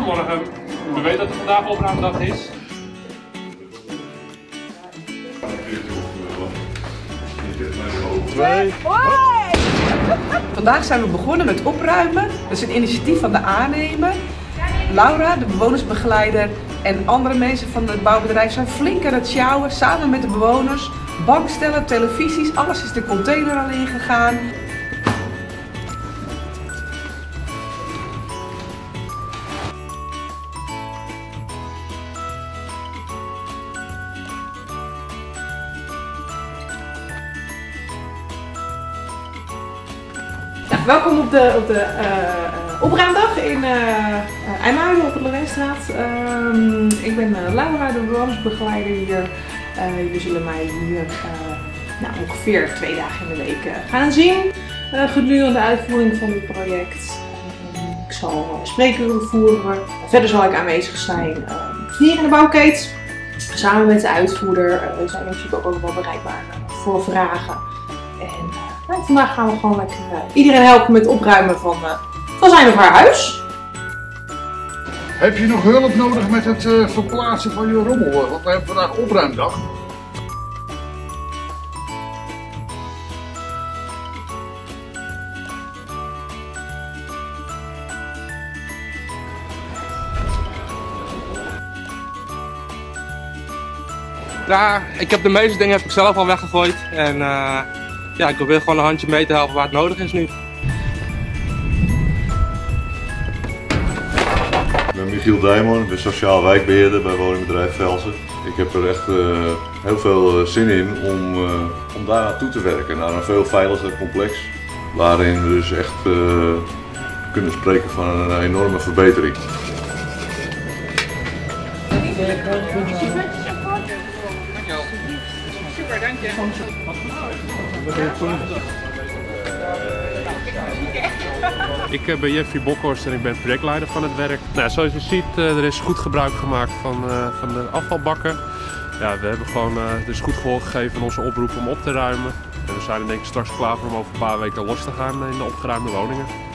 Goedemorgen. U weet dat het vandaag opruimdag is? Vandaag zijn we begonnen met opruimen. Dat is een initiatief van de aannemer. Laura, de bewonersbegeleider en andere mensen van het bouwbedrijf zijn flink aan het sjouwen samen met de bewoners. Bankstellen, televisies, alles is de container al ingegaan. Welkom op de opruimdag in IJmuiden op de Lorenstraat. Ik ben Laura, de bewonersbegeleider hier. Jullie zullen mij hier ongeveer 2 dagen in de week gaan zien gedurende de uitvoering van dit project. Ik zal spreekuren voeren. Verder zal ik aanwezig zijn hier in de bouwkeet. Samen met de uitvoerder zijn we natuurlijk ook wel bereikbaar voor vragen. En vandaag gaan we gewoon lekker iedereen helpen met het opruimen van zijn of haar huis. Heb je nog hulp nodig met het verplaatsen van je rommel? Want we hebben vandaag opruimdag. Ja, ik heb de meeste dingen zelf al weggegooid. En ja, ik probeer gewoon een handje mee te helpen waar het nodig is nu. Ik ben Michiel Dijman, ik ben sociaal wijkbeheerder bij woningbedrijf Velsen. Ik heb er echt heel veel zin in om daar naartoe te werken, naar een veel veiliger complex. Waarin we dus echt kunnen spreken van een enorme verbetering. Super, dank je. Ik ben Jeffrey Bokhorst en ik ben projectleider van het werk. Nou, zoals je ziet, er is goed gebruik gemaakt van de afvalbakken. Ja, we hebben gewoon dus goed gehoor gegeven aan onze oproep om op te ruimen. En we zijn er denk ik straks klaar voor om over een paar weken los te gaan in de opgeruimde woningen.